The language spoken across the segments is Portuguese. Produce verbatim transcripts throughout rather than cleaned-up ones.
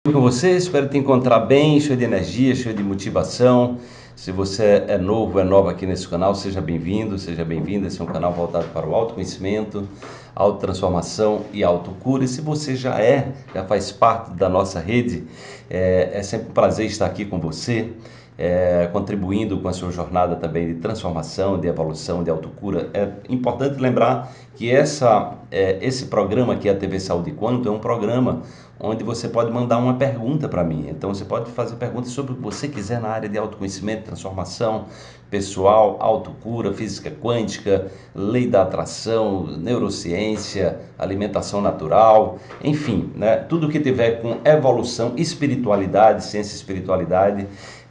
Com você, espero te encontrar bem, cheio de energia, cheio de motivação. Se você é novo, é nova aqui nesse canal, seja bem-vindo, seja bem-vinda. Esse é um canal voltado para o autoconhecimento, autotransformação e autocura. E se você já é, já faz parte da nossa rede, é, é sempre um prazer estar aqui com você, é, contribuindo com a sua jornada também de transformação, de evolução, de autocura. É importante lembrar que essa, é, esse programa aqui, a T V Saúde Quanto, é um programa onde você pode mandar uma pergunta para mim. Então você pode fazer perguntas sobre o que você quiser na área de autoconhecimento, transformação pessoal, autocura, física quântica, lei da atração, neurociência, alimentação natural, enfim, né? Tudo que tiver com evolução, espiritualidade, ciência e espiritualidade,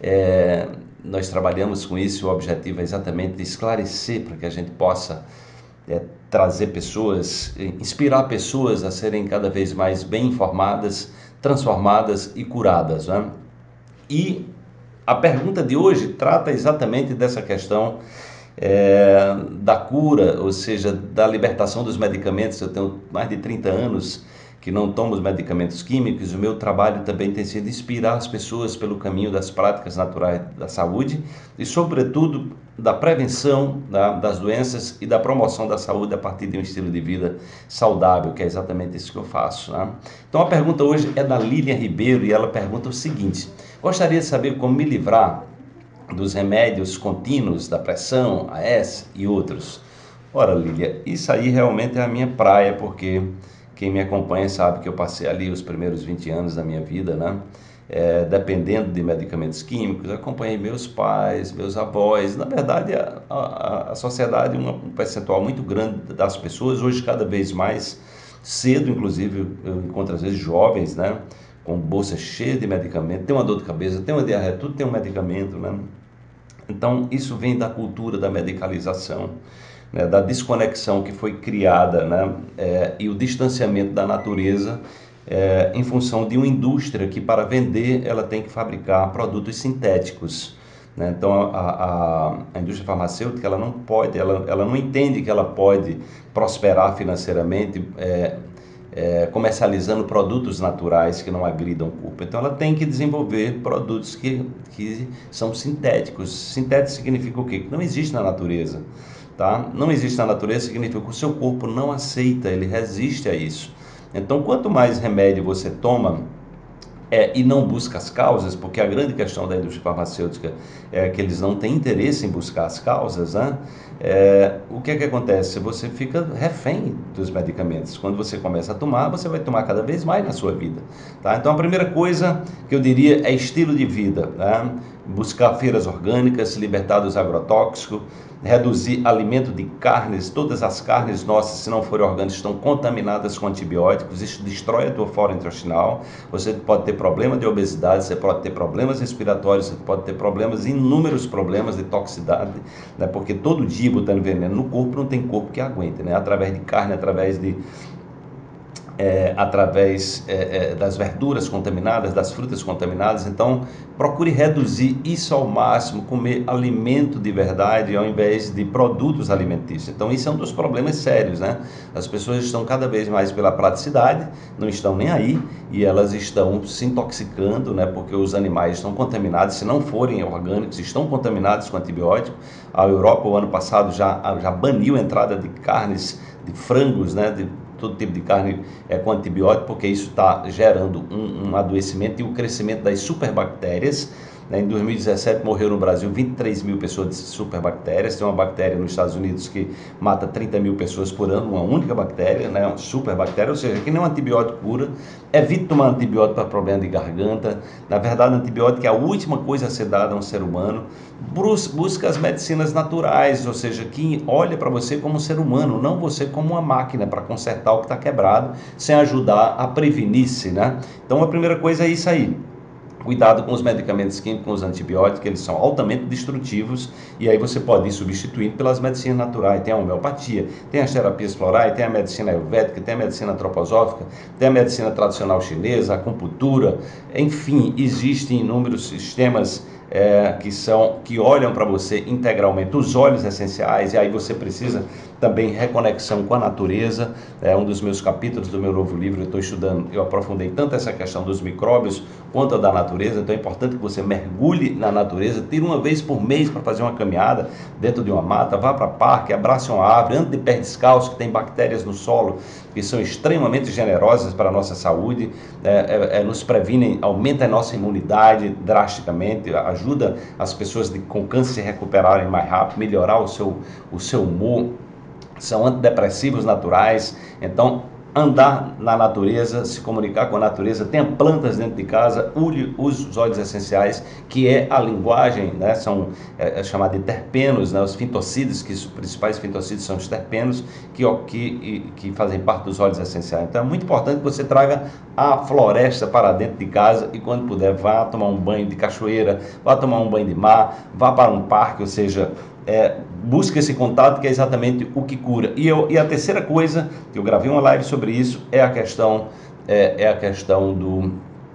é, nós trabalhamos com isso. O objetivo é exatamente esclarecer para que a gente possa É, trazer pessoas, inspirar pessoas a serem cada vez mais bem informadas, transformadas e curadas, né? E a pergunta de hoje trata exatamente dessa questão é, da cura, ou seja, da libertação dos medicamentos. Eu tenho mais de trinta anos que não tomo os medicamentos químicos. O meu trabalho também tem sido inspirar as pessoas pelo caminho das práticas naturais da saúde e, sobretudo, da prevenção da, das doenças e da promoção da saúde a partir de um estilo de vida saudável, que é exatamente isso que eu faço, né? Então a pergunta hoje é da Lilian Ribeiro e ela pergunta o seguinte: gostaria de saber como me livrar dos remédios contínuos da pressão, A S e outros. Ora, Lilian, isso aí realmente é a minha praia, porque quem me acompanha sabe que eu passei ali os primeiros vinte anos da minha vida, né? É, dependendo de medicamentos químicos. Acompanhei meus pais, meus avós. Na verdade, a, a, a sociedade, um percentual muito grande das pessoas, hoje cada vez mais cedo, inclusive eu encontro às vezes jovens, né, com bolsa cheia de medicamento, tem uma dor de cabeça, tem uma diarreia, tudo tem um medicamento, né? Então isso vem da cultura da medicalização, né, da desconexão que foi criada, né, é, e o distanciamento da natureza, é, em função de uma indústria que, para vender, ela tem que fabricar produtos sintéticos, né? Então a, a, a indústria farmacêutica, ela não pode, ela, ela não entende que ela pode prosperar financeiramente é, é, comercializando produtos naturais que não agridam o corpo. Então ela tem que desenvolver produtos que, que são sintéticos. Sintético significa o quê? Que não existe na natureza. Tá? Não existe na natureza significa que o seu corpo não aceita, ele resiste a isso. Então, quanto mais remédio você toma é, e não busca as causas, porque a grande questão da indústria farmacêutica é que eles não têm interesse em buscar as causas, né? É, o que é que acontece? Você fica refém dos medicamentos. Quando você começa a tomar, você vai tomar cada vez mais na sua vida, tá? Então, a primeira coisa que eu diria é estilo de vida, né? Buscar feiras orgânicas, se libertar dos agrotóxicos, reduzir alimento de carnes. Todas as carnes nossas, se não forem orgânicas, estão contaminadas com antibióticos. Isso destrói a tua flora intestinal. Você pode ter problema de obesidade, você pode ter problemas respiratórios, você pode ter problemas, inúmeros problemas de toxicidade, né? Porque todo dia botando veneno no corpo, não tem corpo que aguente, né? Através de carne, através de É, através é, é, das verduras contaminadas, das frutas contaminadas. Então procure reduzir isso ao máximo, comer alimento de verdade ao invés de produtos alimentícios. Então isso é um dos problemas sérios, né? As pessoas estão cada vez mais pela praticidade, não estão nem aí, e elas estão se intoxicando, né? Porque os animais estão contaminados, se não forem orgânicos, estão contaminados com antibiótico. A Europa, o ano passado, já, já baniu a entrada de carnes, de frangos, né? De todo tipo de carne é, com antibiótico, porque isso está gerando um, um adoecimento e o crescimento das superbactérias. Em dois mil e dezessete morreram no Brasil vinte e três mil pessoas de superbactérias. Tem uma bactéria nos Estados Unidos que mata trinta mil pessoas por ano, uma única bactéria, né? Uma superbactéria, ou seja, que nem um antibiótico cura. Evite tomar antibiótico para problema de garganta. Na verdade, antibiótico é a última coisa a ser dada a um ser humano. Busca as medicinas naturais, ou seja, que olha para você como um ser humano, não você como uma máquina para consertar o que está quebrado, sem ajudar a prevenir-se, né? Então a primeira coisa é isso aí. Cuidado com os medicamentos químicos, com os antibióticos, que eles são altamente destrutivos, e aí você pode ir substituindo pelas medicinas naturais. Tem a homeopatia, tem as terapias florais, tem a medicina ayurvédica, tem a medicina antroposófica, tem a medicina tradicional chinesa, a acupuntura, enfim, existem inúmeros sistemas é, que são, que olham para você integralmente, os óleos essenciais, e aí você precisa também reconexão com a natureza. É um dos meus capítulos do meu novo livro, eu estou estudando, eu aprofundei tanto essa questão dos micróbios quanto a da natureza, então é importante que você mergulhe na natureza, tire uma vez por mês para fazer uma caminhada dentro de uma mata, vá para parque, abrace uma árvore, ande de pé descalço, que tem bactérias no solo, que são extremamente generosas para a nossa saúde, é, é, é, nos previnem, aumenta a nossa imunidade drasticamente, ajuda as pessoas de, com câncer se recuperarem mais rápido, melhorar o seu, o seu humor, são antidepressivos naturais. Então, andar na natureza, se comunicar com a natureza, tenha plantas dentro de casa, use os óleos essenciais, que é a linguagem, né? São é, é chamado de terpenos, né? Os fitocídios, que os principais fitocídios são os terpenos, que, que, que fazem parte dos óleos essenciais. Então é muito importante que você traga a floresta para dentro de casa e quando puder, vá tomar um banho de cachoeira, vá tomar um banho de mar, vá para um parque, ou seja, É, busca esse contato, que é exatamente o que cura. E, eu, e a terceira coisa, que eu gravei uma live sobre isso, é a questão, é, é a questão do,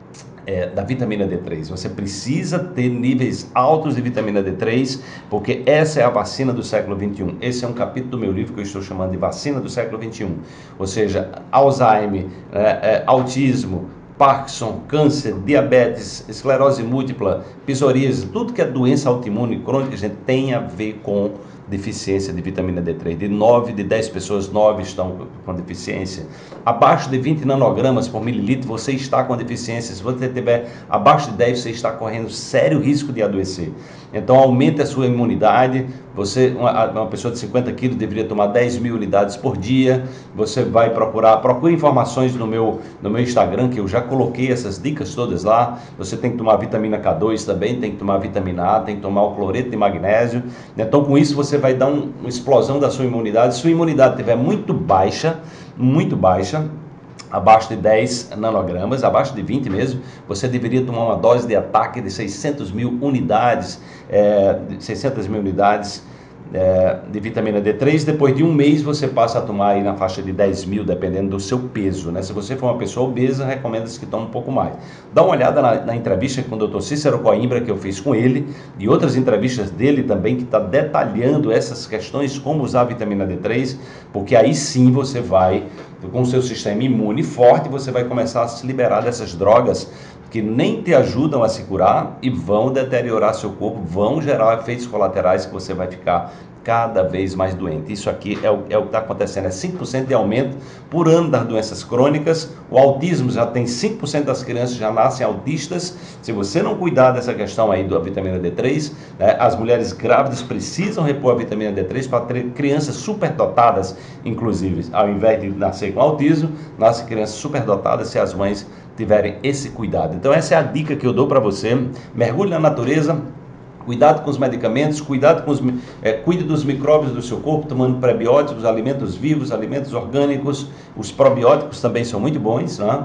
é, da vitamina D três. Você precisa ter níveis altos de vitamina D três, porque essa é a vacina do século vinte e um. Esse é um capítulo do meu livro que eu estou chamando de vacina do século vinte e um. Ou seja, Alzheimer, é, é, autismo, Parkinson, câncer, diabetes, esclerose múltipla, psoríase, tudo que é doença autoimune crônica, a gente tem a ver com deficiência de vitamina D três. De nove de dez pessoas, nove estão com deficiência. Abaixo de vinte nanogramas por mililitro, você está com deficiência. Se você tiver abaixo de dez, você está correndo sério risco de adoecer. Então, aumente a sua imunidade. Você, uma, uma pessoa de cinquenta quilos, deveria tomar dez mil unidades por dia. Você vai procurar, procure informações no meu, no meu Instagram, que eu já coloquei essas dicas todas lá. Você tem que tomar vitamina K dois também, tem que tomar vitamina A, tem que tomar o cloreto de magnésio. Então, com isso, você vai dar um, uma explosão da sua imunidade. Se sua imunidade estiver muito baixa, muito baixa, abaixo de dez nanogramas, abaixo de vinte mesmo, você deveria tomar uma dose de ataque de seiscentas mil unidades, é, seiscentas mil unidades é, de vitamina D três. Depois de um mês você passa a tomar aí na faixa de dez mil, dependendo do seu peso, né? Se você for uma pessoa obesa, recomenda-se que tome um pouco mais. Dá uma olhada na, na entrevista com o doutor Cícero Coimbra, que eu fiz com ele, e outras entrevistas dele também, que está detalhando essas questões, como usar a vitamina D três, porque aí sim você vai, com o seu sistema imune forte, você vai começar a se liberar dessas drogas que nem te ajudam a se curar e vão deteriorar seu corpo, vão gerar efeitos colaterais que você vai ficar cada vez mais doente. Isso aqui é o, é o que está acontecendo, é cinco por cento de aumento por ano das doenças crônicas. O autismo já tem cinco por cento das crianças já nascem autistas. Se você não cuidar dessa questão aí da vitamina D três, né, as mulheres grávidas precisam repor a vitamina D três para ter crianças superdotadas, inclusive, ao invés de nascer com autismo, nascem crianças superdotadas se as mães tiverem esse cuidado. Então essa é a dica que eu dou para você. Mergulhe na natureza, cuidado com os medicamentos, cuidado com os, é, cuide dos micróbios do seu corpo, tomando prebióticos, alimentos vivos, alimentos orgânicos. Os probióticos também são muito bons, né?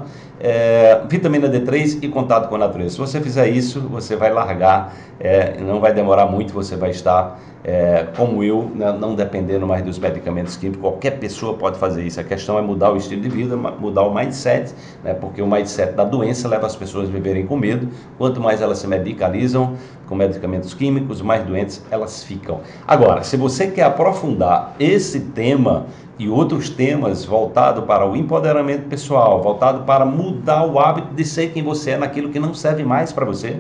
É, vitamina D três e contato com a natureza. Se você fizer isso, você vai largar, é, não vai demorar muito, você vai estar é, como eu, né, não dependendo mais dos medicamentos químicos. Qualquer pessoa pode fazer isso. A questão é mudar o estilo de vida, mudar o mindset, né, porque o mindset da doença leva as pessoas a viverem com medo. Quanto mais elas se medicalizam com medicamentos químicos, mais doentes elas ficam. Agora, se você quer aprofundar esse tema e outros temas voltados para o empoderamento pessoal, voltado para mudar o hábito de ser quem você é naquilo que não serve mais para você,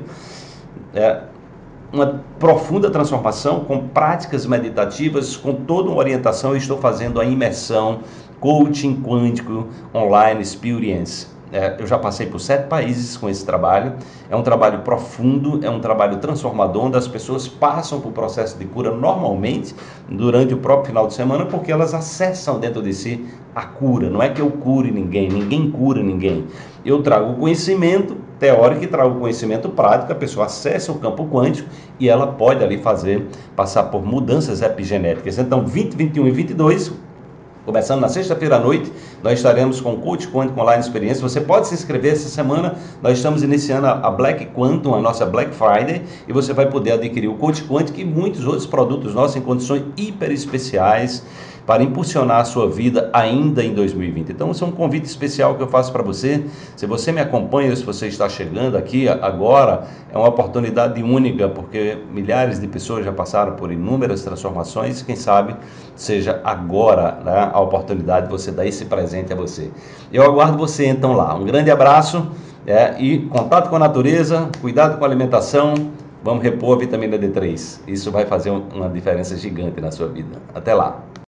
é uma profunda transformação com práticas meditativas, com toda uma orientação. Eu estou fazendo a imersão Coaching Quântico Online Experience. É, eu já passei por sete países com esse trabalho. É um trabalho profundo, é um trabalho transformador, onde as pessoas passam por processo de cura normalmente durante o próprio final de semana, porque elas acessam dentro de si a cura. Não é que eu cure ninguém, ninguém cura ninguém. Eu trago o conhecimento teórico e trago o conhecimento prático, a pessoa acessa o campo quântico e ela pode ali fazer, passar por mudanças epigenéticas. Então, vinte, vinte e um e vinte e dois, começando na sexta-feira à noite, nós estaremos com o Coach Quantum Online Experiência. Você pode se inscrever essa semana, nós estamos iniciando a Black Quantum, a nossa Black Friday, e você vai poder adquirir o Coach Quantum e muitos outros produtos nossos em condições hiper especiais para impulsionar a sua vida ainda em dois mil e vinte. Então, esse é um convite especial que eu faço para você. Se você me acompanha, se você está chegando aqui agora, é uma oportunidade única, porque milhares de pessoas já passaram por inúmeras transformações. Quem sabe seja agora, né, a oportunidade de você dar esse presente a você. Eu aguardo você então lá. Um grande abraço é, e contato com a natureza, cuidado com a alimentação. Vamos repor a vitamina D três. Isso vai fazer uma diferença gigante na sua vida. Até lá.